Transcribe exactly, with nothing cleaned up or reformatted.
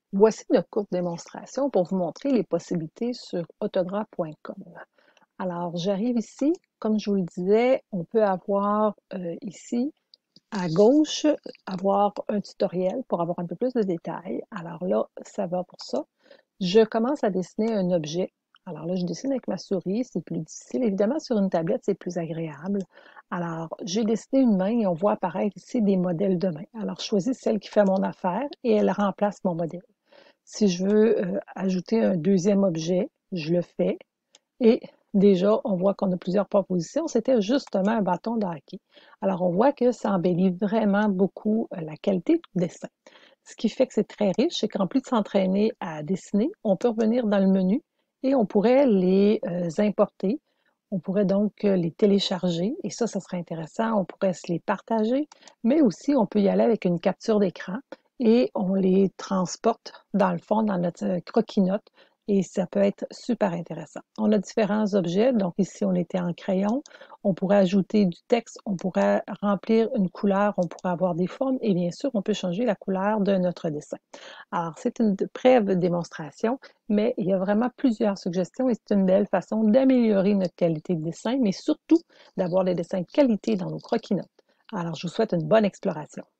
Voici une courte démonstration pour vous montrer les possibilités sur autographe point com. Alors, j'arrive ici. Comme je vous le disais, on peut avoir euh, ici, à gauche, avoir un tutoriel pour avoir un peu plus de détails. Alors là, ça va pour ça. Je commence à dessiner un objet. Alors là, je dessine avec ma souris, c'est plus difficile. Évidemment, sur une tablette, c'est plus agréable. Alors, j'ai dessiné une main et on voit apparaître ici des modèles de main. Alors, je choisis celle qui fait mon affaire et elle remplace mon modèle. Si je veux euh, ajouter un deuxième objet, je le fais. Et déjà, on voit qu'on a plusieurs propositions. C'était justement un bâton de hockey. Alors, on voit que ça embellit vraiment beaucoup euh, la qualité du dessin. Ce qui fait que c'est très riche, c'est qu'en plus de s'entraîner à dessiner, on peut revenir dans le menu et on pourrait les euh, importer. On pourrait donc euh, les télécharger et ça, ça serait intéressant. On pourrait se les partager, mais aussi on peut y aller avec une capture d'écran et on les transporte dans le fond dans notre euh, croquis-notes et ça peut être super intéressant. On a différents objets, donc ici on était en crayon, on pourrait ajouter du texte, on pourrait remplir une couleur, on pourrait avoir des formes et bien sûr on peut changer la couleur de notre dessin. Alors c'est une brève démonstration, mais il y a vraiment plusieurs suggestions et c'est une belle façon d'améliorer notre qualité de dessin, mais surtout d'avoir des dessins de qualité dans nos croquis-notes. Alors je vous souhaite une bonne exploration.